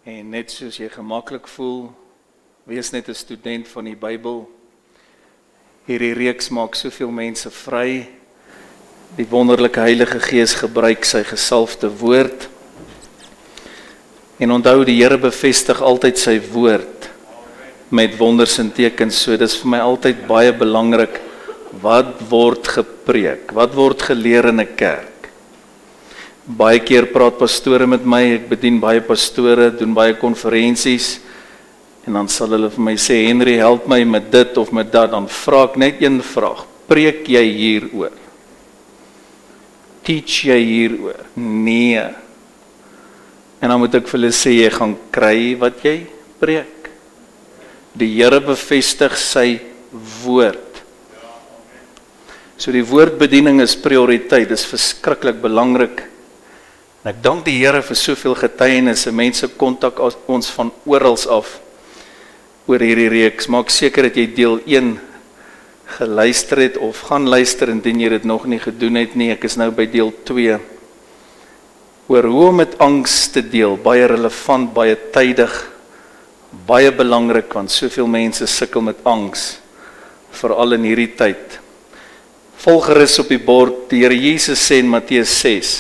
En net soos jy gemaklik voel, wees net 'n student van die Bybel. Hierdie reeks maak soveel mense vry. Die wonderlike Heilige Gees gebruik sy gesalfde woord. En onthou, die Here bevestig altyd sy woord met wonders en tekens. So dis vir my altyd baie belangrik, wat word gepreek? Wat word geleer in 'n kerk? Baie keer praat pastore met my, ek bedien baie pastore, doen baie konferensies, en dan sal hulle vir my sê, Henry, help my met dit of met dat. Dan vra ek net een vraag, preek jy hieroor? Teach jy hieroor? Nee. En dan moet ek vir hulle sê, jy gaan kry wat jy preek. Die Here bevestig sy woord. So die woordbediening is prioriteit, dis verskriklik belangrik. En ek dank die Here vir soveel getuienisse, mense kontak ons van oral af oor hierdie reeks. Maak seker dat jy deel 1 geluister het of gaan luister indien jy dit nog nie gedoen het nie. Ek is nou by deel 2 oor hoe om met angs te deel. Baie relevant, baie tydig, baie belangrik, want soveel mense sukkel met angs, veral in hierdie tyd. Volg gerus op die bord, die Here Jesus sê in Matteus 6.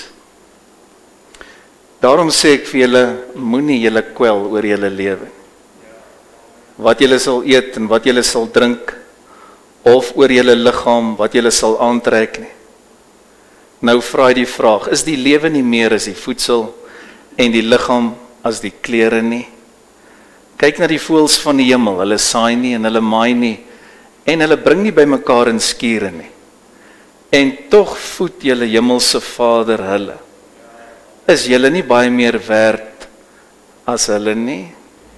Daarom sê ek vir julle, moenie julle kwel oor julle lewe. Wat julle sal eet en wat julle sal drink, of oor julle liggaam, wat julle sal aantrek nie. Nou vra hy die vraag, is die lewe nie meer as die voedsel, en die liggaam as die klere nie? Kyk na die voëls van die hemel, hulle saai nie en hulle maai nie, en hulle bring nie by mekaar in skure nie. En tog voed julle hemelse Vader hulle. Is julle nie baie meer werd as hulle nie?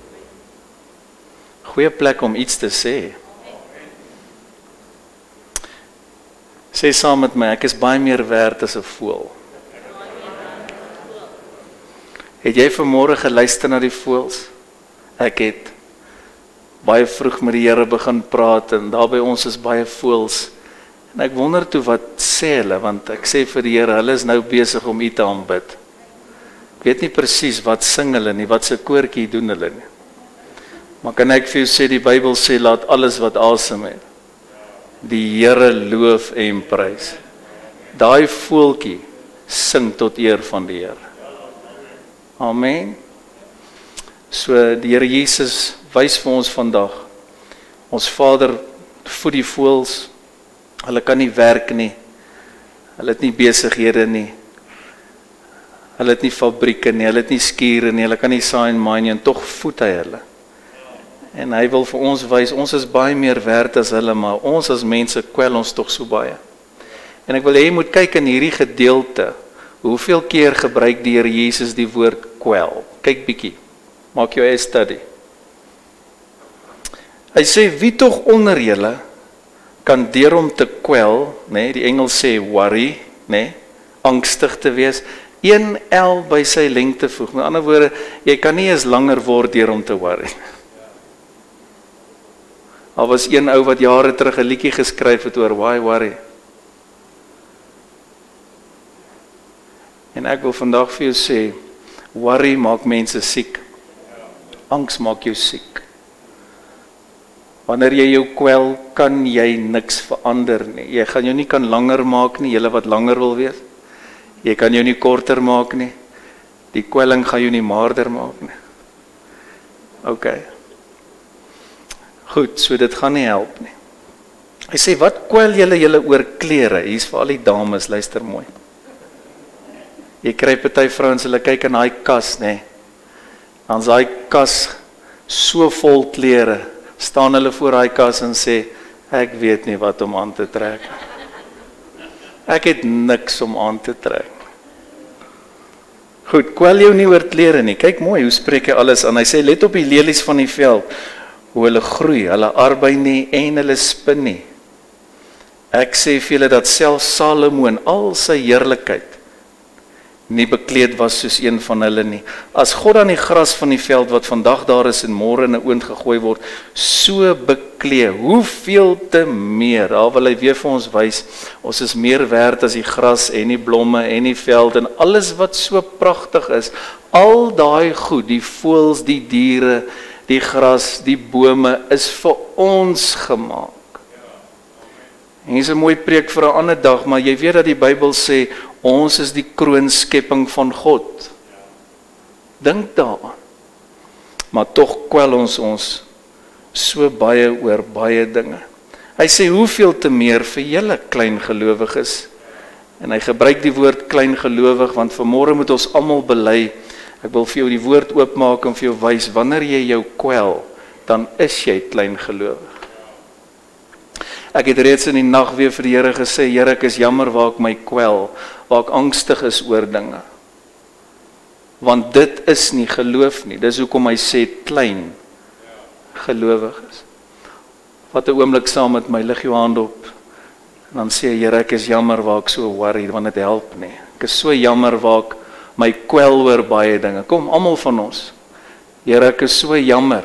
Goeie plek om iets te sê. Sê saam met my, ek is baie meer werd as 'n voël. Het jy vanmôre geluister na die voëls? Ek het baie vroeg met die Here begin praat en daar by ons is baie voëls. En ek wonder toe wat sê hulle, want ek sê vir die Here, hulle is nou besig om U te aanbid. Ek weet nie presies wat sing hulle nie, wat se koortjie doen hulle nie. Maar kan ek vir jou sê, die Bybel sê, laat alles wat asem het, die Here loof en prys. Daai voeltjie sing tot eer van die Here. Amen. So die Here Jesus wys vir ons vandag, ons Vader voed die voëls, hulle kan nie werk nie, hulle het nie besighede nie, hulle het nie fabrieke nie, hulle het nie skure nie, hulle kan nie saai en maai nie, en tog voed hy hulle. En hy wil vir ons wys, ons is baie meer werd as hulle, maar ons as mense kwel ons tog so baie. En ek wil hê jy moet kyk in hierdie gedeelte, hoeveel keer gebruik die Here Jesus die woord kwel. Kyk bietjie, maak jou eie study. Hy sê, wie tog onder julle kan deur om te kwel, nee, die Engels sê worry, nee, angstig te wees, 1 el by sy lengte voeg. Met ander woorde, jy kan nie eens langer word deur om te worry. Daar was een ou wat jare terug 'n liedjie geskryf het oor why worry. En ek wil vandag vir jou sê, worry maak mense siek. Angs maak jou siek. Wanneer jy jou kwel, kan jy niks verander nie. Jy gaan jou nie kan langer maak nie, julle wat langer wil wees. Jy kan jou nie korter maak nie. Die kwelling gaan jou nie maarder maak nie. OK. Goed, so dit gaan nie help nie. Hy sê, wat kwel julle oor klere? Hier's vir al die dames, luister mooi. Jy kry party vrouens, hulle kyk in daai kas, nê. Dan is daai kas so vol klere. Staan hulle voor daai kas en sê, ek weet nie wat om aan te trek. Ek het niks om aan te trek. Goed, kwel jou nie oor klere nie. Kyk mooi, hoe spreek hy alles aan. Hy sê, let op die lelies van die veld, hoe hulle groei, hulle arbei nie en hulle spin nie. Ek sê vir julle dat selfs Salomo in al sy heerlikheid nie bekleed was soos een van hulle nie. As God aan die gras van die veld wat vandag daar is en môre in 'n oond gegooi word, so beklee, hoeveel te meer, daar wil hy weer vir ons wys, ons is meer werd as die gras en die blomme en die veld en alles wat so pragtig is, al daai goed, die voëls, die diere, die gras, die bome, is vir ons gemaak. En hier is 'n mooi preek vir 'n ander dag, maar jy weet dat die Bybel sê, ons is die kroonskepping van God. Dink daaraan. Maar tog kwel ons so baie oor baie dinge. Hy sê, hoeveel te meer vir julle klein gelowiges. En hy gebruik die woord klein gelowig, want vanmôre moet ons almal bely. Ek wil vir jou die woord oopmaak en vir jou wys, wanneer jy jou kwel, dan is jy klein gelowig. Ek het reeds in die nag weer vir die Here gesê, Here, ek is jammer waar ek my kwel, waar ek angstig is oor dinge. Want dit is nie geloof nie, dis hoekom hy sê klein gelowig is. Wat 'n oomblik saam met my, lig jou hand op, en dan sê Here, ek is jammer waar ek so worry, want dit help nie. Ek is so jammer waar ek my kwel oor baie dinge. Kom, almal van ons. Here, ek is so jammer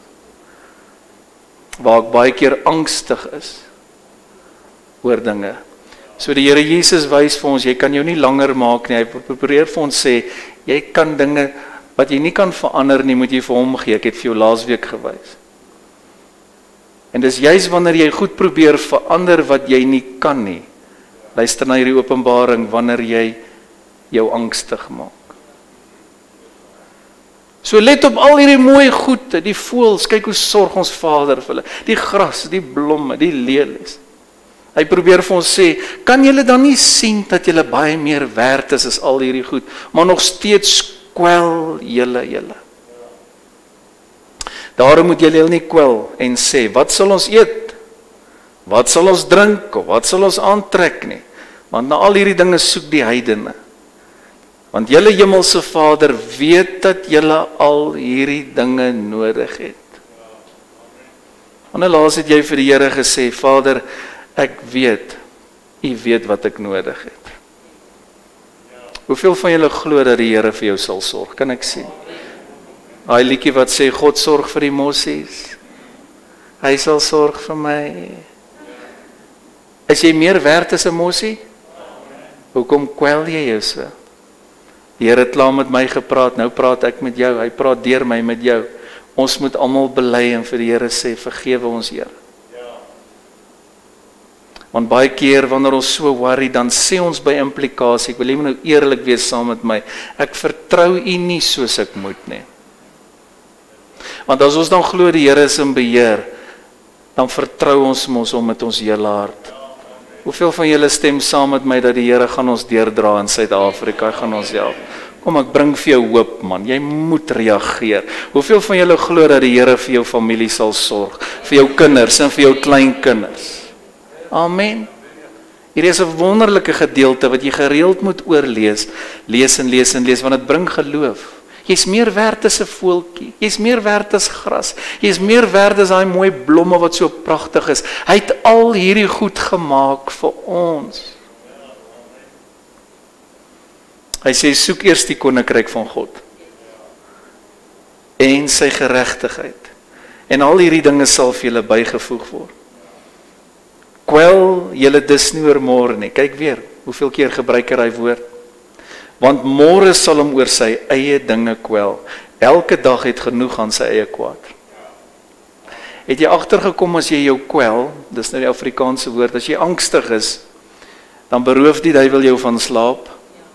waar ek baie keer angstig is oor dinge. So die Here Jesus wys vir ons, jy kan jou nie langer maak nie. Hy probeer vir ons sê, jy kan dinge wat jy nie kan verander nie, moet jy vir hom gee. Ek het vir jou laasweek gewys. En dis juis wanneer jy goed probeer verander wat jy nie kan nie. Luister na hierdie openbaring, wanneer jy jou angstig maak. So let op al hierdie mooi goed, die voëls, kyk hoe sorg ons Vader vir hulle, die gras, die blomme, die lelies. Hy probeer vir ons sê, kan julle dan nie sien dat julle baie meer werd is as al hierdie goed, maar nog steeds kwel julle. Daarom moet julle nie kwel en sê, wat sal ons eet? Wat sal ons drink? Of wat sal ons aantrek nie? Want na al hierdie dinge soek die heidene. Want julle hemelse Vader weet dat julle al hierdie dinge nodig het. Wanneer laas het jy vir die Here gesê, Vader, ek weet, U weet wat ek nodig het. Hoeveel van julle glo dat die Here vir jou sal sorg? Kan ek sien? Daai liedjie wat sê, God sorg vir die mossies. Hy sal sorg vir my. Is jy meer werd as 'n mossie? Hoekom kwel jy jou so? Die Here het klaar met my gepraat, nou praat ek met jou. Hy praat deur my met jou. Ons moet almal bely en vir die Here sê, vergewe ons, Here. Want baie keer wanneer ons so worry, dan sê ons by implikasie, ek wil jy nou eerlik wees saam met my, ek vertrou U nie soos ek moet nie. Want as ons dan glo die Here is in beheer, dan vertrou ons mos hom met ons hele hart. Hoeveel van julle stem saam met my dat die Here gaan ons deurdra in Suid-Afrika, hy gaan ons help? Kom, ek bring vir jou hoop, man, jy moet reageer. Hoeveel van julle glo dat die Here vir jou familie sal sorg, vir jou kinders en vir jou kleinkinders? Amen. Hier is 'n wonderlike gedeelte wat jy gereeld moet oorlees, lees, want dit bring geloof. Jy's meer werd as 'n voeltjie, jy's meer werd as gras, jy's meer werd as daai mooi blomme wat so pragtig is. Hy het al hierdie goed gemaak vir ons. Hy sê, soek eers die koninkryk van God en sy geregtigheid, en al hierdie dinge sal vir julle bygevoeg word. Kwel julle dus nie oor môre nie. Kyk weer, hoeveel keer gebruik hy daai woord? Want môre sal hom oor sy eie dinge kwel. Elke dag het genoeg aan sy eie kwaad. Het jy agtergekom as jy jou kwel, dis nou die Afrikaanse woord, as jy angstig is, dan beroof die duiwel jou van slaap.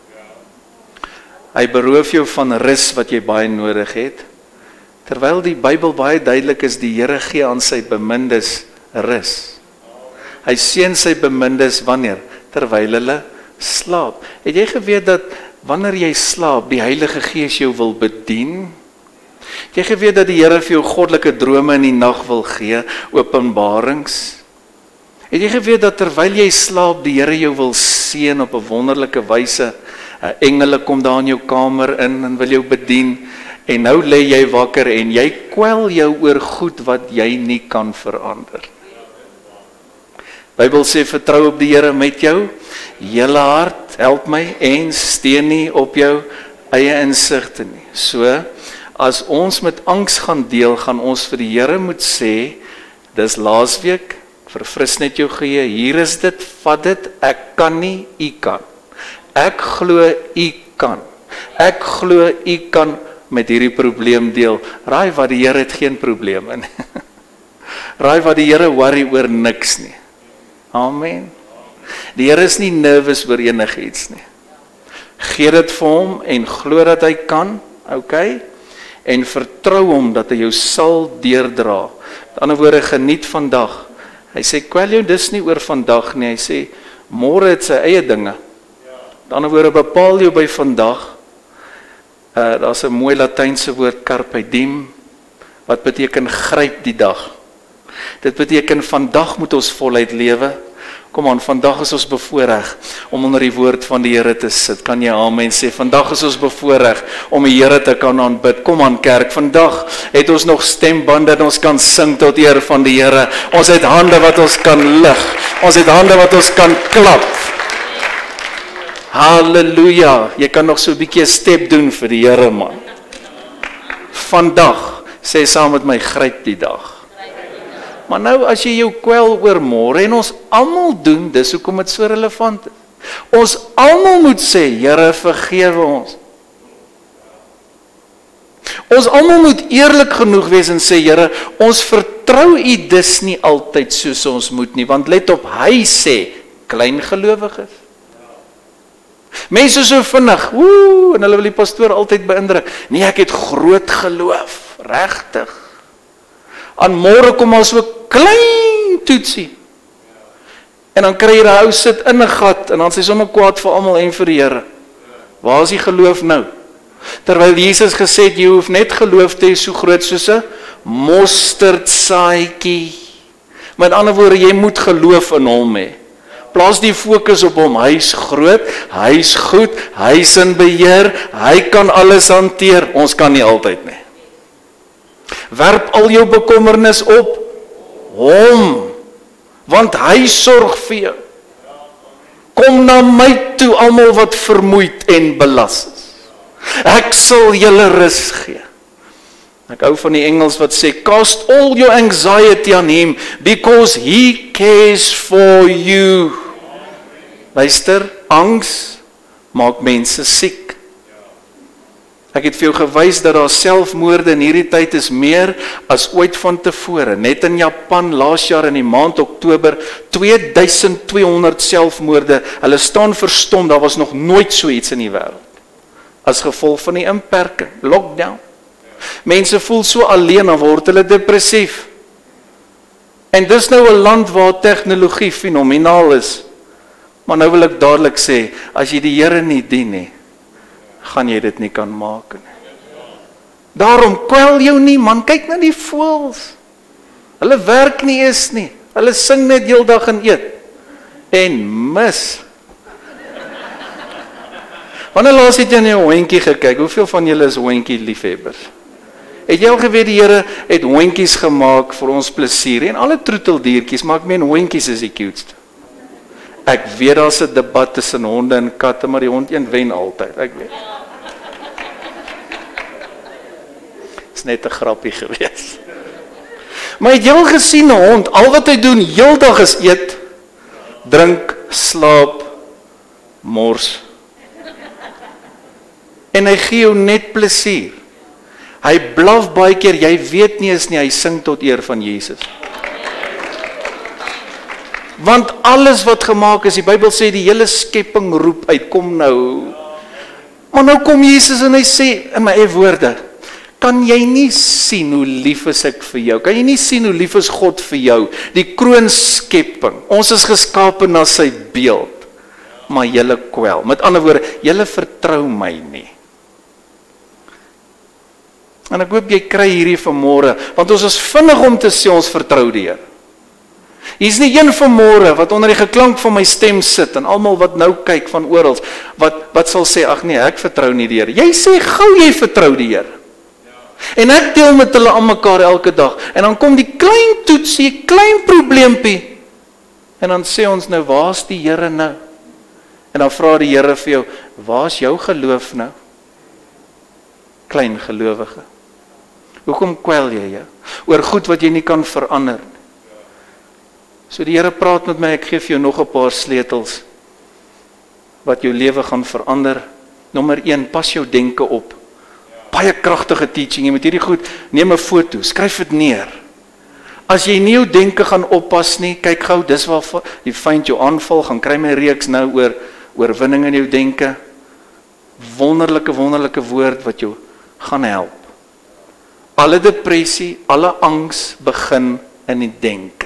Hy beroof jou van rus wat jy baie nodig het. Terwyl die Bybel baie duidelik is, die Here gee aan sy bemindes rus. Hy seën sy bemindes wanneer? Terwyl hulle slaap. Het jy geweet dat wanneer jy slaap, die Heilige Gees jou wil bedien? Het jy geweet dat die Here vir jou goddelike drome in die nag wil gee, openbarings? Het jy geweet dat terwyl jy slaap, die Here jou wil seën op 'n wonderlike wyse? Engele kom daar in jou kamer in en wil jou bedien, en nou lê jy wakker en jy kwel jou oor goed wat jy nie kan verander. Bybel sê, vertrou op die Here met jou hele hart, wat? Help my en steun nie op jou eie insigte nie. So, as ons met angs gaan deel, gaan ons vir die Here moet sê, dis laasweek, verfris net jou geheue, hier is dit, vat dit, ek kan nie, u kan. Ek glo u kan. Ek glo u kan met hierdie probleem deel. Raai wat, die Here het geen probleme nie. Raai wat, die Here worry oor niks nie. Amen. Die Here is nie nervous oor enigiets nie. Gee dit vir hom en glo dat hy kan, okay? En vertrou hom dat hy jou sal deurdra. Met ander woorde, geniet vandag. Hy sê, kwel jou dis nie oor vandag nie, hy sê, môre het sy eie dinge. Met ander woorde, bepaal jou by vandag. Daar's 'n mooi Latynse woord, carpe diem, wat beteken gryp die dag. Dit beteken vandag moet ons voluit lewe. Kom aan, vandag is ons bevoorreg om onder die woord van die Here te sit. Kan jy amen sê? Vandag is ons bevoorreg om die Here te kan aanbid. Kom aan kerk, vandag het ons nog stembande en ons kan sing tot eer van die Here. Ons het hande wat ons kan lig. Ons het hande wat ons kan klap. Halleluja. Jy kan nog so 'n bietjie 'n step doen vir die Here, man. Vandag, sê saam met my, gryp die dag. Maar nou as jy jou kwel oor môre, en ons almal doen, dis hoekom dit so relevant is. Ons almal moet sê, Here, vergewe ons. Ons almal moet eerlik genoeg wees en sê, Here, ons vertrou u dis nie altyd soos ons moet nie, want let op, hy sê, klein gelowiges. Mense so vinnig, en hulle wil die pastoor altyd beïndruk. Nee, ek het groot geloof, regtig. Aan môre kom al so klein toetsie. En dan kry jy 'n ou sit in 'n gat en dan sê sommer kwaad vir almal en vir die Here. Waar is die geloof nou? Terwyl Jesus gesê het, jy hoef net geloof te hê so groot soos 'n mosterdsaadjie. Met ander woorde, jy moet geloof in hom hê. Plaas die fokus op hom. Hy's groot, hy's goed, hy's in beheer, hy kan alles hanteer. Ons kan nie altyd nie. Werp al jou bekommernis op hom, want hy sorg vir jou. Kom na my toe, almal wat vermoeid en belas is. Ek sal julle rus gee. Ek hou van die Engels wat sê, cast all your anxiety on him, because he cares for you. Luister, angs maak mense siek. Ek het vir jou gewys dat daar selfmoorde in hierdie tyd is meer as ooit van tevore. Net in Japan laas jaar in die maand Oktober 2200 selfmoorde. Hulle staan verstom, daar was nog nooit so iets in die wêreld. As gevolg van die inperking, lockdown. Mense voel so alleen, dan word hulle depressief. En dis nou 'n land waar tegnologie fenomenaal is. Maar nou wil ek dadelik sê, as jy die Here nie dien nie, gaan jy dit nie kan maak nie. Daarom kwel jou nie, man, kyk na die voëls. Hulle werk nie eens nie. Hulle sing net heeldag en eet. En mis. Wanneer laas het jy na 'n hondjie gekyk? Hoeveel van julle is hondjie liefhebbers? Het jy al geweet die Here het hondjies gemaak vir ons plesier en alle troeteldiertjies, maar ek meen hondjies is die cutest. Ek weet daar's 'n debat tussen honde en katte, maar die hond een wen altyd, ek weet. Is net 'n grappie gewees. Maar het jy al gesien 'n hond, al wat hy doen heeldag is eet, drink, slaap, mors. En hy gee jou net plesier. Hy blaf baie keer, jy weet nie eens nie, hy sing tot eer van Jesus. Want alles wat gemaak is, die Bybel sê die hele skepping roep uit, kom nou. Maar nou kom Jesus en hy sê, in my eie woorde, kan jy nie sien hoe lief is ek vir jou? Kan jy nie sien hoe lief is God vir jou? Die kroonskepping, ons is geskape na sy beeld, maar julle kwel. Met ander woorde, julle vertrou my nie. En ek hoop jy kry hierdie vanmôre, want ons is vinnig om te sê ons vertrou die Here. Hier's nie een vanmôre wat onder die geklank van my stem sit en almal wat nou kyk van oral wat sal sê ag nee, ek vertrou nie die Here. Jy sê gou jy vertrou die Here. En ek deel met hulle aan mekaar elke dag en dan kom die klein toetsie, klein probleempie en dan sê ons nou waar's die Here nou? En dan vra die Here vir jou, waar is jou geloof nou? Klein gelowige. Hoekom kwel jy jou? Oor goed wat jy nie kan verander. So die Here praat met my, ek gee vir jou nog 'n paar sleutels, wat jou lewe gaan verander. Nommer 1, pas jou denke op. Baie kragtige teaching, jy moet hierdie goed, neem 'n foto, skryf dit neer. As jy nie jou denke gaan oppas nie, kyk gou, dis waar die vyand jou aanval, gaan kry my reeks nou oor oorwinning in jou denke. Wonderlike woord wat jou gaan help. Alle depressie, alle angs begin in die denke.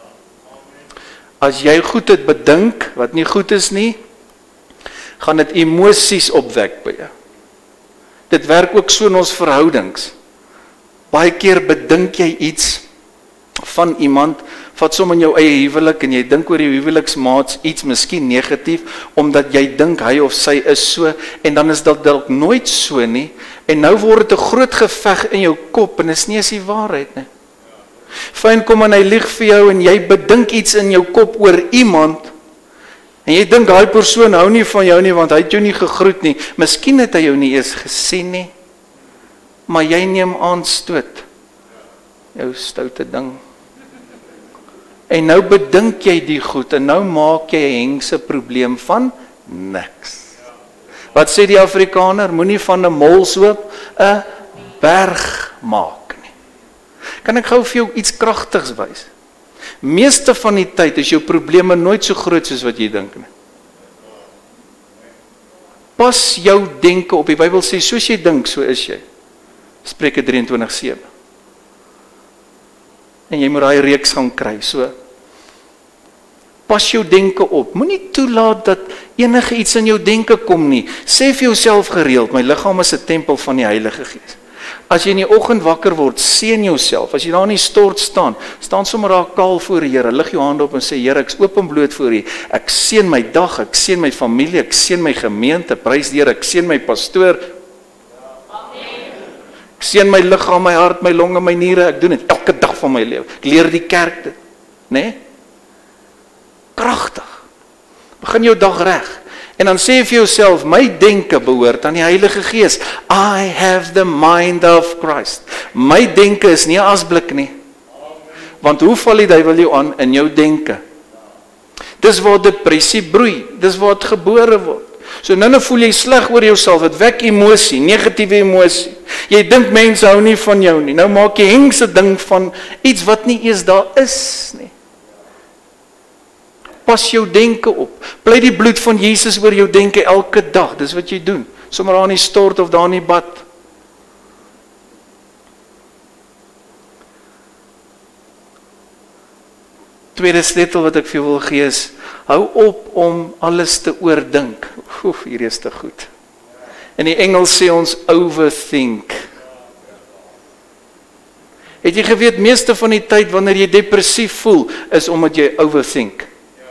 As jy goed het bedink, wat nie goed is nie, gaan dit emosies opwek by jou. Dit werk ook so in ons verhoudings. Baie keer bedink jy iets van iemand, vat som in jou eie huwelik en jy dink oor jou huweliksmaats iets miskien negatief, omdat jy dink hy of sy is so, en dan is dit dalk nooit so nie, en nou word dit 'n groot geveg in jou kop, en is nie eens die waarheid nie. Fyn kom en hy lieg vir jou, en jy bedink iets in jou kop oor iemand, en jy dink daai persoon hou nie van jou nie, want hy het jou nie gegroet nie, miskien het hy jou nie eens gesien nie, maar jy neem aanstoot, jou stoute ding. En nou bedink jy die goed, en nou maak jy 'n hengse probleem van niks. Wat sê die Afrikaner? Moenie van 'n molshoop 'n berg maak nie. Kan ek gou vir jou iets kragtigs wys? Meeste van die tyd is jou probleme nooit so groot soos wat jy dink nie. Pas jou denke op. Die Bybel sê, soos jy dink, so is jy. Spreuke 23:7. En jy moet daai reeks gaan kry, so. Pas jou denke op. Moenie toelaat dat enige iets in jou denke kom nie. Sê vir jouself gereeld, my liggaam is 'n tempel van die Heilige Gees. As jy in die oggend wakker word, seën jouself. As jy daar in die stort staan sommer daar kaal voor die Here, lig jou hande op en sê, Here, ek is oop en bloot voor U. Ek seën my dag, ek seën my familie, ek seën my gemeente, prys die Here, ek seën my pastoor. Ek seën my liggaam, my hart, my longe, my niere, ek doen dit elke dag van my lewe. Ek leer die kerk dit, né? Kragtig. Begin jou dag reg. En dan sê vir jouself, my denke behoort aan die Heilige Gees. I have the mind of Christ. My denke is nie 'n asblik nie. Want hoe val die duiwel jou aan in jou denke? Dis waar depressie broei, dis waar dit gebore word. So nou voel jy sleg oor jouself, dit wek emosie, negatiewe emosie. Jy dink mense hou nie van jou nie. Nou maak jy hengse ding van iets wat nie eens daar is nie. Pas jou denke op. Pleit die bloed van Jesus oor jou denke elke dag. Dis wat jy doen. Sommige daar in die stort of daar in die bad. Tweede sleutel wat ek vir jou wil gee is, hou op om alles te oordink. Hier is te goed. In die Engels sê ons overthink. Het jy geweet, meeste van die tyd wanneer jy depressief voel, is omdat jy overthink.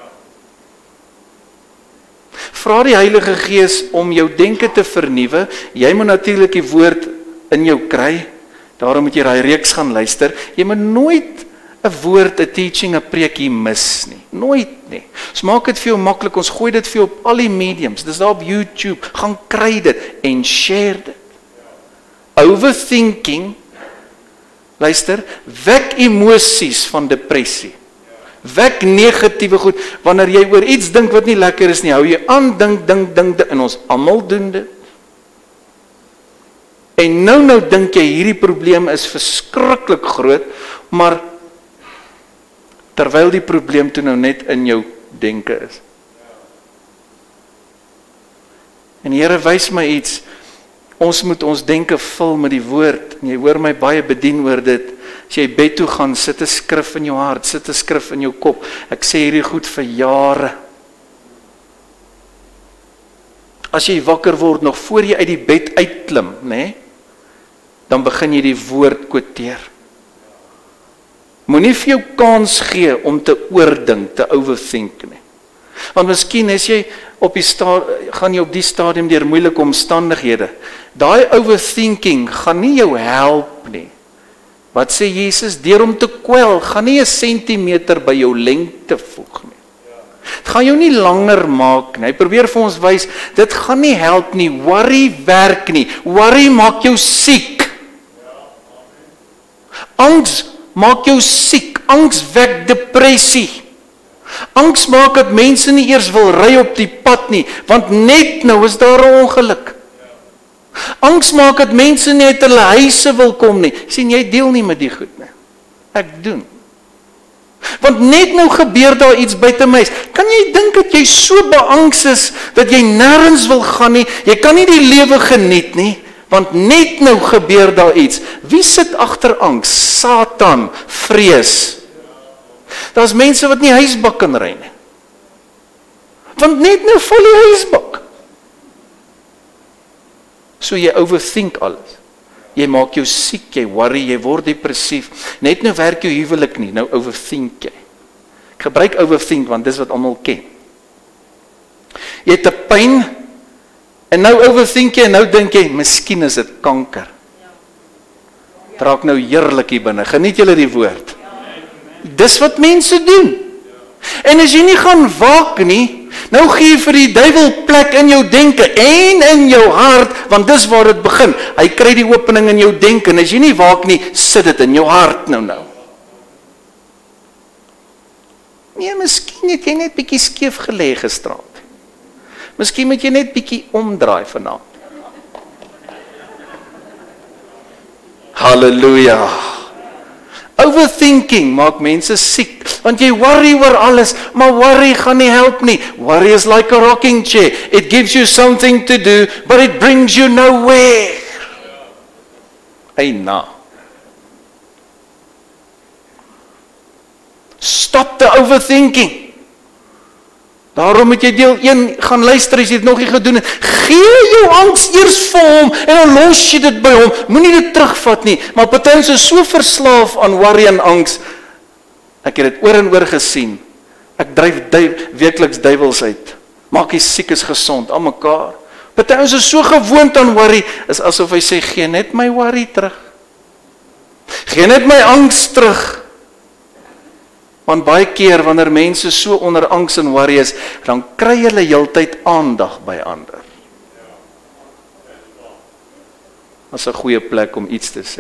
Vra die Heilige Gees om jou denke te vernuwe. Jy moet natuurlik die woord in jou kry. Daarom moet jy daai reeks gaan luister. Jy moet nooit 'n woord, 'n teaching, 'n preek hier mis nie. Nooit nie. So maak dit vir jou maklik. Ons gooi dit vir jou op al die mediums. Dis daar op YouTube. Gaan kry dit en share dit. Overthinking, luister, wek emosies van depressie. Wek negatiewe goed. Wanneer jy oor iets dink wat nie lekker is nie, hou jy aan, dink, en ons almal doen dit. En nou dink jy, hierdie probleem is verskriklik groot, maar terwyl die probleem toe nou net in jou denke is. En die Here wys my iets, ons moet ons denke vul met die woord, en jy hoor my baie bedien oor dit. As jy bed toe gaan, sit 'n skrif in jou hart, sit 'n skrif in jou kop. Ek sê hierdie goed vir jare. As jy wakker word, nog voor jy uit die bed uitklim, né? Dan begin jy die woord quoteer. Moenie vir jou kans gee om te oordink, te overthink nie. Want miskien is jy gaan jy op die stadium deur moeilike omstandighede. Daai overthinking gaan nie jou help nie. Wat sê Jesus? Deur om te kwel, gaan nie 'n sentimeter by jou lengte voeg nie. Dit gaan jou nie langer maak nie. Hy probeer vir ons wys, dit gaan nie help nie. Worry werk nie. Worry maak jou siek. Angs maak jou siek. Angs wek depressie. Angs maak dat mense nie eers wil ry op die pad nie, want net nou is daar 'n ongeluk. Angs maak dat mense nie uit hulle huise wil kom nie. Sien, jy deel nie met die goed nie. Ek doen. Want net nou gebeur daar iets buite my. Kan jy dink dat jy so beangs is, dat jy nêrens wil gaan nie? Jy kan nie die lewe geniet nie, want net nou gebeur daar iets. Wie sit agter angs? Satan, vrees. Daar's mense wat nie huisbak kan ry nie. Want net nou val die huisbak. So jy overthink alles. Jy maak jou siek, jy worry, jy word depressief. Net nou werk jou huwelik nie, nou overthink jy. Ek gebruik overthink want dis wat almal ken. Jy het 'n pyn en nou overthink jy en nou dink jy, miskien is dit kanker. Draak nou heerlik hier binne. Geniet julle die woord. Dis wat mense doen. En as jy nie gaan waak nie, nou gee jy vir die duiwel plek in jou denke en in jou hart, want dis waar dit begin. Hy kry die opening in jou denke en as jy nie waak nie, sit dit in jou hart nou. Nee, miskien het jy net bietjie skeef gelê gisteraand. Miskien moet jy net bietjie omdraai vanaand. Halleluja. Overthinking maak mense siek, want jy worry oor alles, maar worry gaan nie help nie. Worry is like a rocking chair. It gives you something to do, but it brings you nowhere. Eina. Stop the overthinking. Daarom moet jy deel 1 gaan luister as jy dit nog nie gedoen het. Gee jou angs eers vir hom en dan los jy dit by hom. Moenie dit terugvat nie. Maar party is so verslaaf aan worry en angs. Ek het dit oor en oor gesien. Ek dryf weekliks duiwels uit. Maak die siekes gesond aan mekaar. Party is so gewoond aan worry, is asof hy sê gee net my worry terug. Gee net my angs terug. Want baie keer wanneer mense so onder angs en worry is, dan kry hulle heeltyd aandag by ander. Dat is 'n goeie plek om iets te sê.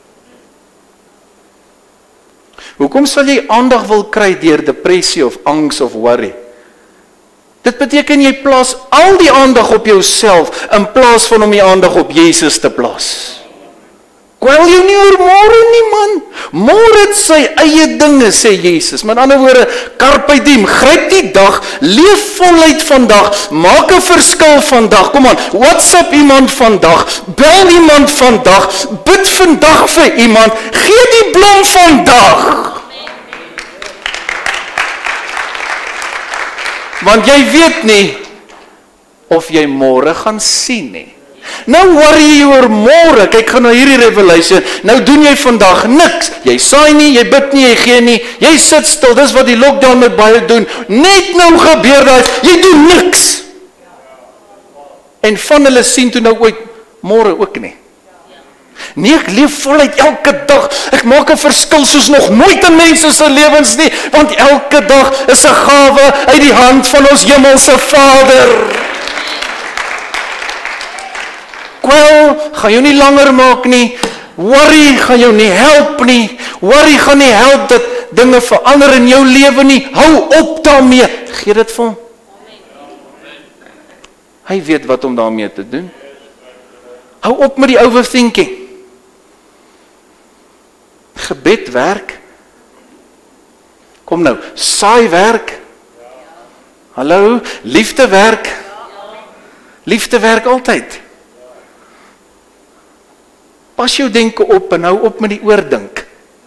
Hoekom sal jy aandag wil kry deur depressie of angs of worry? Dit beteken jy plaas al die aandag op jouself in plaas van om die aandag op Jesus te plaas. Kwel jou nie oor môre nie, man. Môre het sy eie dinge, sê Jesus. Met ander woorde, carpe diem, gryp die dag, leef voluit vandag, maak 'n verskil vandag. Kom aan, WhatsApp iemand vandag, bel iemand vandag, bid vandag vir iemand, gee die blom vandag. Want jy weet nie of jy môre gaan sien nie. Nou worry jy oor môre. Kyk gaan na hierdie revelation. Nou doen jy vandag niks. Jy saai nie, jy bid nie, jy gee nie. Jy sit stil. Dis wat die lockdown met baie doen. Net nou gebeur dit. Jy doen niks. En van hulle sien toe nou ooit môre ook nie. Nee, ek leef voluit elke dag. Ek maak 'n verskil soos nog nooit in mense se lewens nie, want elke dag is 'n gawe uit die hand van ons hemelse Vader. Kwel gaan jou nie langer maak nie. Worry gaan jou nie help nie. Worry gaan nie help dat dinge verander in jou lewe nie. Hou op daarmee. Gee dit vir hom. Hy weet wat om daarmee te doen. Hou op met die overthinking. Gebed werk. Kom nou, saai werk. Hallo, liefde werk. Liefde werk altyd. Pas jou denke op en hou op met die oordink.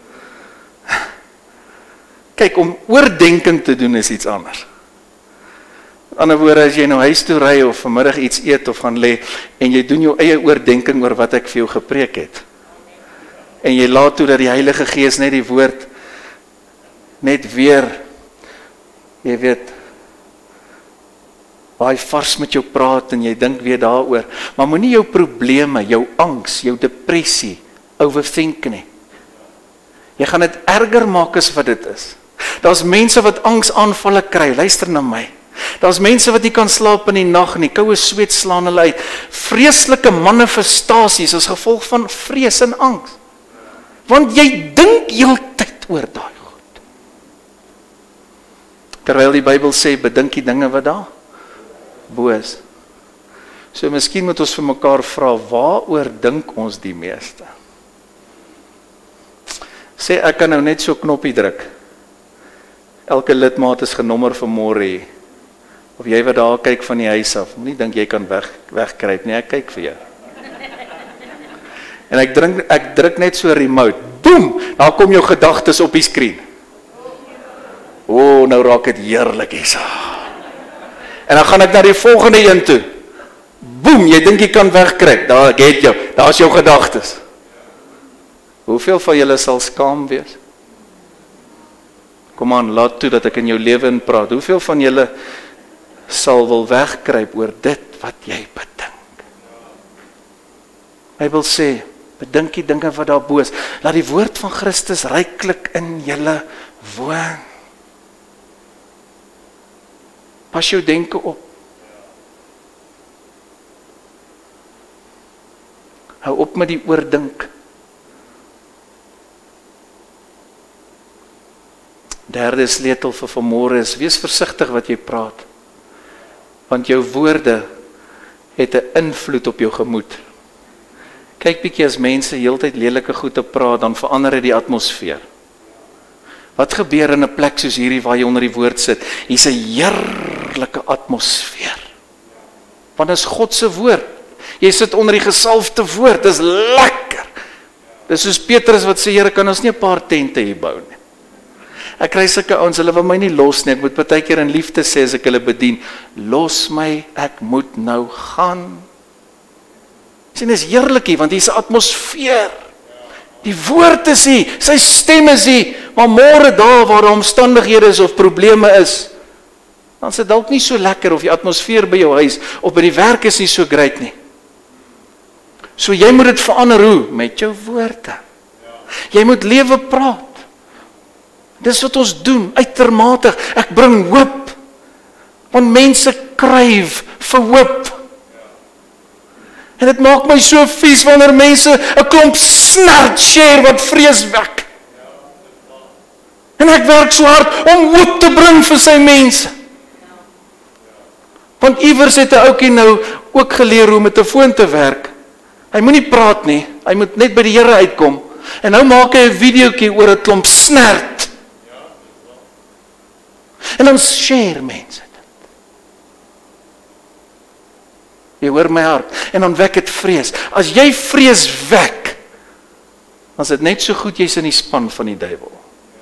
Kyk, om oordenking te doen is iets anders. Met ander woorde, as jy nou huis toe ry of vanmiddag iets eet of gaan lê en jy doen jou eie oordenking oor wat ek vir jou gepreek het. En jy laat toe dat die Heilige Gees net die woord net weer, jy weet, baie vars met jou praat en jy dink weer daaroor. Maar moenie jou probleme, jou angs, jou depressie overthink nie. Jy gaan dit erger maak as wat dit is. Daar's mense wat angsaanvalle kry, luister na my. Daar's mense wat nie kan slaap in die nag nie, koue sweet slaan hulle uit. Vreeslike manifestasies as gevolg van vrees en angs. Want jy dink heeltyd oor daai goed. Terwyl die Bybel sê, bedink die dinge wat daar bo is. So miskien moet ons vir mekaar vra, waaroor dink ons die meeste? Sê, ek kan nou net so knoppie druk. Elke lidmaat is genommer vir môre hier. Of jy wat daar kyk van die huis af, nie dink jy kan wegkruip nie, ek kyk vir jou. En ek druk net so remote, boem, daar kom jou gedagtes op die skerm. O, nou raak dit heerlik hier. En dan gaan ek na die volgende een toe. Boem, jy dink jy kan wegkruip, daar ek het jou, daar is jou gedagtes. Hoeveel van julle sal skaam wees? Kom aan, laat toe dat ek in jou lewe in praat. Hoeveel van julle sal wil wegkruip oor dit wat jy bedink? Bybel sê, bedink die dinge wat daar bo is. Laat die woord van Christus ryklik in julle woon. Pas jou denke op. Hou op met die oordink. Derde sleutel vir vanmôre is, wees versigtig wat jy praat. Want jou woorde het 'n invloed op jou gemoed. Kyk bietjie as mense heeltyd lelike goed te praat, dan verander dit die atmosfeer. Wat gebeur in 'n plek soos hierdie waar jy onder die woord sit? Hier's 'n heerlike atmosfeer. Want dit is God se woord. Jy sit onder die gesalfde woord, dis lekker. Dis soos Petrus wat sê, Here, kan ons nie 'n paar tente hier bou nie? Ek kry sulke ouens, hulle wil my nie los nie, ek moet partykeer in liefde sê as ek hulle bedien, los my, ek moet nou gaan. Sien, dis heerlik hier, want hier's 'n atmosfeer. Die woord is hier, sy stem is hier, maar môre daar waar daar omstandighede is of probleme is, dan is dit dalk nie so lekker of die atmosfeer by jou huis of by die werk is nie so great nie. So jy moet dit verander hoe? Met jou woorde. Jy moet lewe praat. Dis wat ons doen, uitermate. Ek bring hoop. Want mense kryf vir hoop. En dit maak my so vies wanneer mense 'n klomp snert share wat vrees wek. En ek werk so hard om hoop te bring vir sy mense. Want iewers het 'n ouetjie nou ook geleer hoe om met 'n foon te werk. Hy moenie praat nie, hy moet net by die Here uitkom. En nou maak hy 'n videoetjie oor 'n klomp snert. En dan share mense dit. Jy hoor my hart. En dan wek dit vrees. As jy vrees wek, dan is dit net so goed jy's in die span van die duiwel.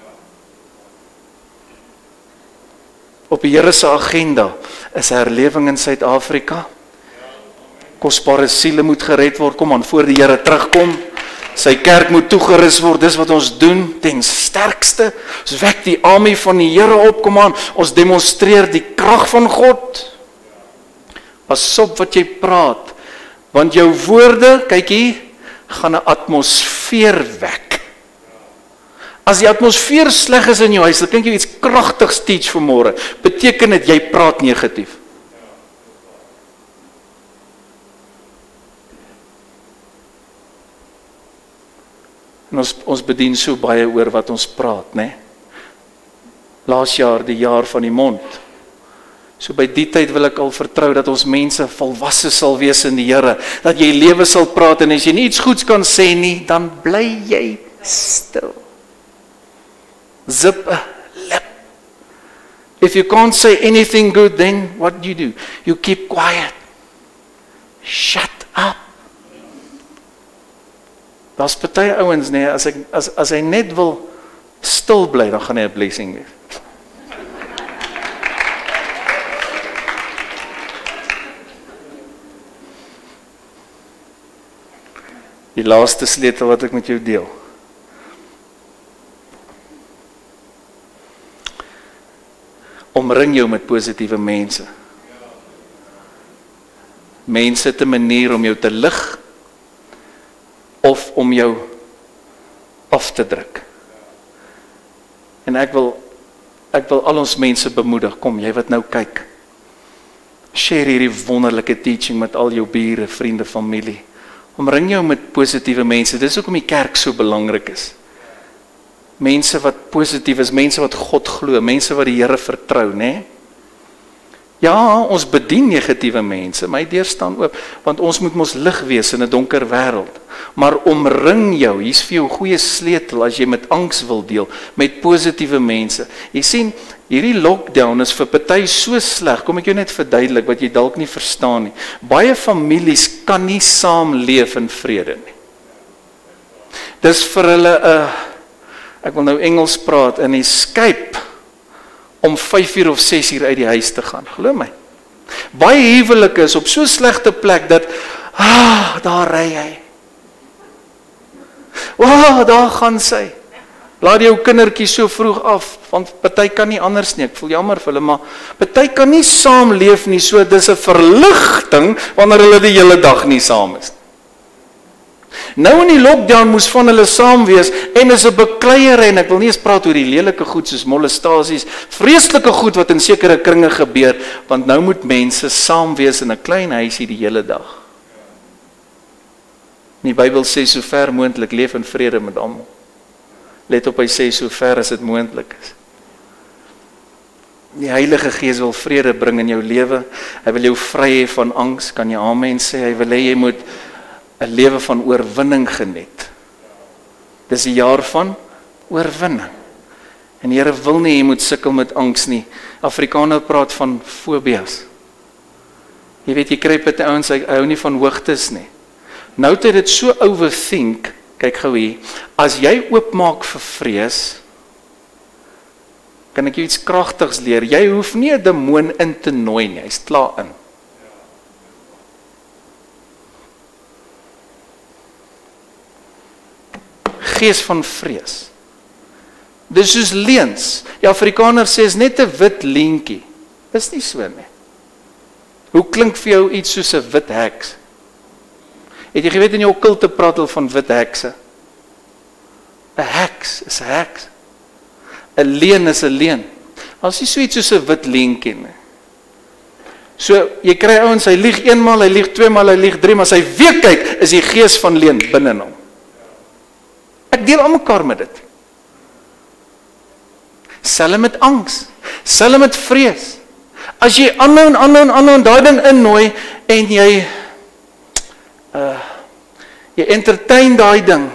Op die Here se agenda is herlewing in Suid-Afrika. Kosbare siele moet gered word, kom aan, voor die Here terugkom. Sy kerk moet toegerus word, dis wat ons doen, ten sterkste. Ons wek die army van die Here op, kom aan, ons demonstreer die krag van God. Pas op wat jy praat, want jou woorde, kyk hier, gaan 'n atmosfeer wek. As die atmosfeer sleg is in jou huis, dan klink jy iets kragtigs teach vanmôre, beteken dit jy praat negatief. En ons bedien so baie oor wat ons praat, né? Laas jaar, die jaar van die mond. So by die tyd wil ek al vertrou dat ons mense volwasse sal wees in die Here, dat jy lewe sal praat en as jy nie iets goeds kan sê nie, dan bly jy stil. Zip a lip. If you can't say anything good, then what do? You keep quiet. Shut up. Daar's party ouens, nee, as hy net wil stil bly, dan gaan hy 'n blessing wees. Die laaste sleutel wat ek met jou deel. Omring jou met positiewe mense. Mense te 'n manier om jou te lig of om jou af te druk. En ek wil Ek wil al ons mense bemoedig, kom, jy wat nou kyk. Share hierdie wonderlike teaching met al jou bure, vriende, familie. Omring jou met positiewe mense, dis hoekom die kerk so belangrik is. Mense wat positief is, mense wat God glo, mense wat die Here vertrou, né? Ja, ons bedien negatiewe mense, my deur staan oop, want ons moet mos lig wees in 'n donker wêreld. Maar omring jou, hier's vir jou 'n goeie sleutel as jy met angs wil deel, met positiewe mense. Jy sien, hierdie lockdown is vir party so sleg, kom ek jou net verduidelik wat jy dalk nie verstaan nie. Baie families kan nie saam leef in vrede nie. Dis vir hulle ek wil nou Engels praat, in escape om 5 uur of 6 uur uit die huis te gaan, glo my. Baie huwelike is op so slegte plek dat, daar ry hy. Daar gaan sy. Laat jou kindertjie so vroeg af, want party kan nie anders nie, ek voel jammer vir hulle, maar party kan nie saam leef nie, so dis 'n verligting, wanneer hulle die hele dag nie saam is. Nou in die lockdown moes van hulle saam wees, en is 'n bekleierery, en ek wil nie eens praat oor die lelike goed soos molestasies, vreeslike goed wat in sekere kringe gebeur, want nou moet mense saam wees in 'n klein huisie die hele dag. Die Bybel sê so ver moontlik leef in vrede met almal. Let op, hy sê so ver as dit moontlik is. Die Heilige Gees wil vrede bring in jou lewe. Hy wil jou vry hê van angs, kan jy amen sê? Hy wil hê jy moet 'n lewe van oorwinning geniet. Dis 'n jaar van oorwinning. En die Here wil nie jy moet sukkel met angs nie. Afrikaner praat van fobias. Jy weet, jy kry baie ouens, hy hou nie van hoogtes nie. Nou het dit so overthink, kyk gou hier, as jy oopmaak vir vrees, kan ek jou iets kragtigs leer, jy hoef nie 'n demoon in te nooi nie, hy's klaar in. Gees van vrees. Dis soos leens. Die Afrikaner sê is net 'n wit leentjie. Dis nie so nie. Hoe klink vir jou iets soos 'n wit heks? Het jy geweet in jou okkulte praat hulle van wit hekse? 'n heks is 'n heks. 'n leuen is 'n leuen. As jy so iets soos 'n wit leentjie nie. So, jy kry ouens, hy lieg eenmaal, hy lieg tweemaal, hy lieg driemaal, as hy weer kyk, is die gees van leuen binne in hom. Ek deel aan mekaar met dit. Selfs met angs, selfs met vrees. As jy aanhou daai ding innooi en jy entertain daai ding.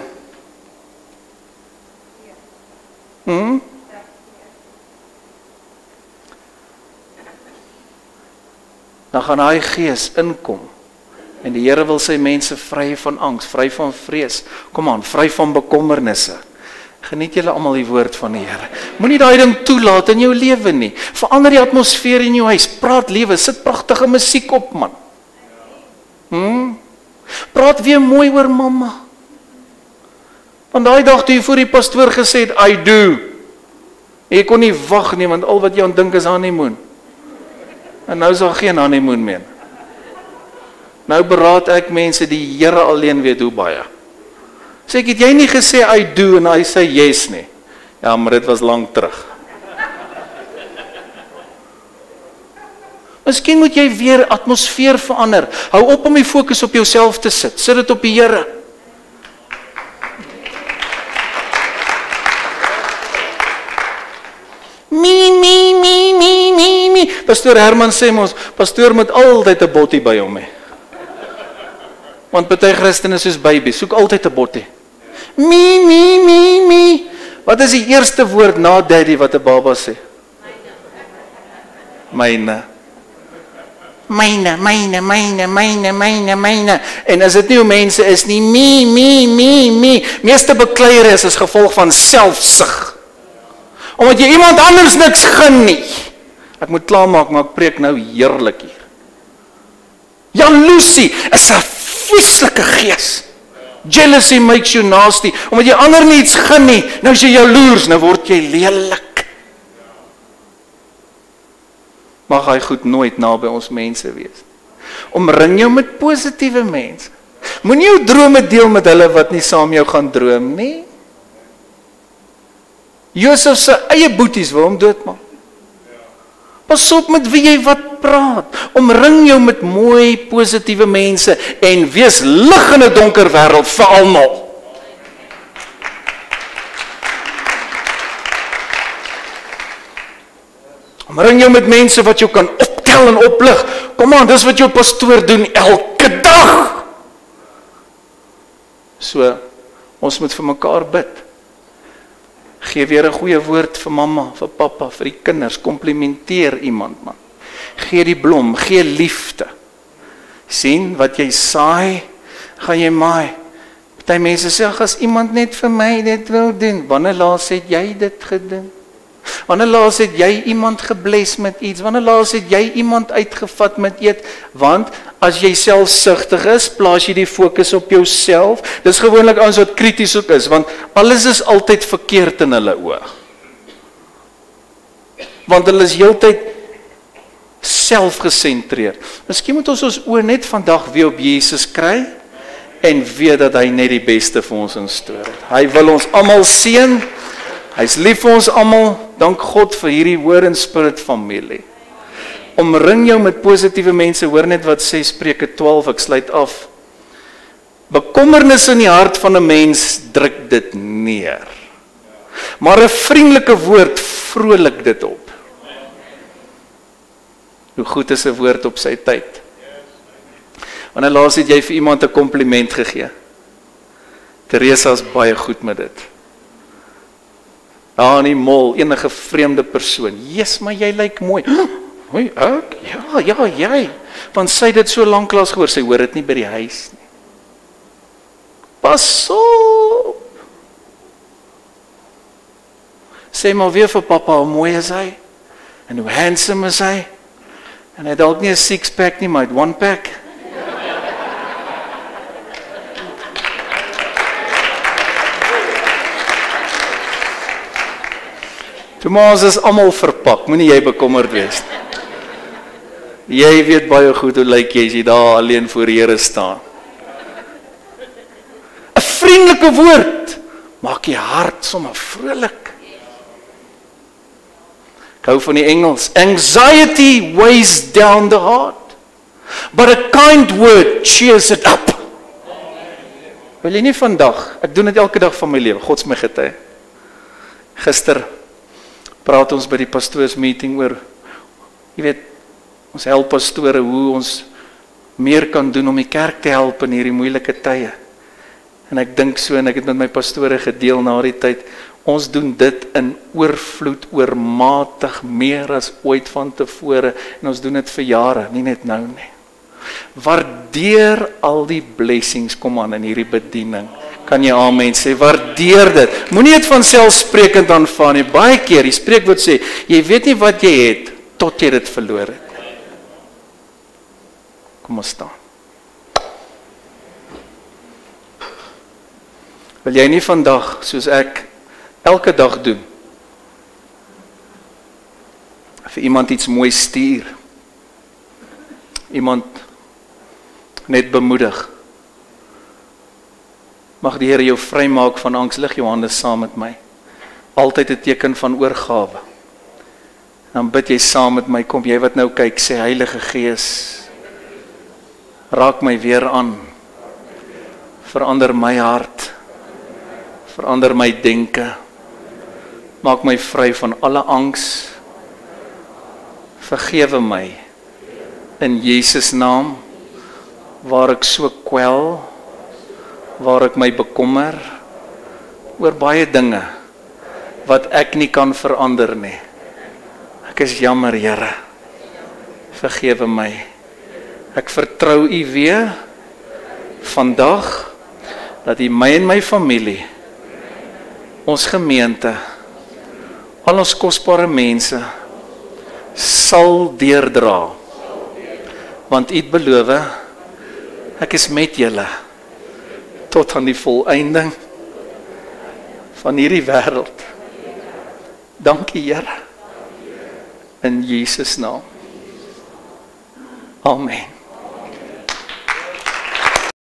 Dan gaan daai gees inkom. En die Here wil sy mense vry van angs, vry van vrees. Kom aan, vry van bekommernisse. Geniet julle almal die woord van die Here. Moenie daai ding toelaat in jou lewe nie. Verander die atmosfeer in jou huis. Praat lewe, sit pragtige musiek op, man. Praat weer mooi oor mamma. Want daai dag toe jy voor die pastoor gesê het, I do. Jy kon nie wag nie, want al wat jy aan dink is honeymoon. En nou is daar geen honeymoon meer. Nou beraad ek mense, die Here alleen weet hoe baie. Sê ek, het jy nie gesê I do en hy sê yes nie? Ja, maar dit was lank terug. Miskien moet jy weer atmosfeer verander. Hou op om die fokus op jouself te sit. Sit dit op die Here. Me. Pastoor Herman sê ons, pastoor moet altyd 'n bottie by hom hê. Want party Christene soos babies, soek altyd 'n bottie. Me. Wat is die eerste woord na daddy wat 'n baba sê? Myne. En as dit nie hoe mense is nie, me. Meeste bekleier is as gevolg van selfsug. Omdat jy iemand anders niks gun nie. Ek moet klaarmaak, maar ek preek nou heerlik hier. Jaloesie is 'n vieslike gees. Jealousy makes you nasty. Omdat jy ander niets gun nie, nou is jy jaloers, nou word jy lelik. Mag hy goed nooit naby ons mense wees. Omring jou met positiewe mense. Moenie jou drome deel met hulle wat nie saam jou gaan droom nie. Josef se eie boeties wil hom doodmaak. Pas op met wie jy wat praat. Omring jou met mooi, positiewe mense en wees lig in 'n donker wêreld vir almal. Omring jou met mense wat jou kan optel en oplig. Kom aan, dis wat jou pastoor doen elke dag. So, ons moet vir mekaar bid. Gee weer 'n goeie woord vir mamma, vir pappa, vir die kinders. Komplimenteer iemand, man. Gee die blom, gee liefde. Sien, wat jy saai, gaan jy maai. Party mense sê, as iemand net vir my dit wil doen, wanneer laas het jy dit gedoen? Wanneer laas het jy iemand gebless met iets? Wanneer laas het jy iemand uitgevat met eet? Want as jy selfsugtig is, plaas jy die fokus op jouself. Dis gewoonlik ouens wat krities ook is, want alles is altyd verkeerd in hulle oë. Want hulle is heeltyd selfgesentreerd. Miskien moet ons oë net vandag weer op Jesus kry en weet dat hy net die beste vir ons instoor het. Hy wil ons almal seën. Hy's lief vir ons almal. Dank God vir hierdie Word and Spirit familie. Omring jou met positiewe mense. Hoor net wat sê Spreuke 12, ek sluit af. Bekommernis in die hart van 'n mens druk dit neer. Maar 'n vriendelike woord vrolik dit op. Hoe goed is 'n woord op sy tyd? Wanneer laas het jy vir iemand 'n kompliment gegee? Teresa's baie goed met dit. Daar in die mall, enige vreemde persoon. Jesus, maar jy lyk mooi. Hoi, ek? Ja, jy. Want sy het dit so lanklaas gehoor, sy hoor dit nie by die huis nie. Pas op. Sê maar weer vir pappa hoe mooi is hy en hoe handsome is hy. En hy dalk nie 'n six-pack nie, maar 'n one-pack. Tomaas is almal verpak, moenie jy bekommerd wees. Jy weet baie goed hoe lyk jy as jy daar alleen voor die Here staan. 'n Vriendelike woord maak jy hart sommer vrolik. Ek hou van die Engels. Anxiety weighs down the heart, but a kind word cheers it up. Wil jy nie vandag, ek doen dit elke dag van my lewe, God is my getuie. Gister praat ons by die pastoorsmeeting oor, jy weet, ons help pastore hoe ons meer kan doen om die kerk te help in hierdie moeilike tye. En ek dink so, en ek het met my pastore gedeel na die tyd, ons doen dit in oorvloed, oormatig, meer as ooit van tevore, en ons doen dit vir jare, nie net nou nie. Waardeer al die blessings, kom aan, in hierdie bediening. Kan jy amen sê, waardeer dit. Moenie dit van selfsprekend aanvaar nie. Baie keer, die spreekwoord sê, jy weet nie wat jy het, tot jy dit verloor het. Kom ons staan. Wil jy nie vandag, soos ek elke dag doen, vir iemand iets mooi stuur, iemand net bemoedig, mag die Here jou vrymaak van angs, lig jou hande saam met my, altyd 'n teken van oorgawe, dan bid jy saam met my, kom jy wat nou kyk, sê Heilige Gees, raak my weer aan, verander my hart, verander my denke, maak my vry van alle angs, vergewe my, in Jesus naam, waar ek so kwel, waar ek my bekommer, oor baie dinge, wat ek nie kan verander nie. Ek is jammer, Here, vergewe my. Ek vertrou U weer, vandag, dat U my en my familie, ons gemeente, al ons kosbare mense, sal deurdra, want U het beloof, ek is met julle, tot aan die volëinding van hierdie wêreld. Dankie, Here, in Jesus naam. Amen.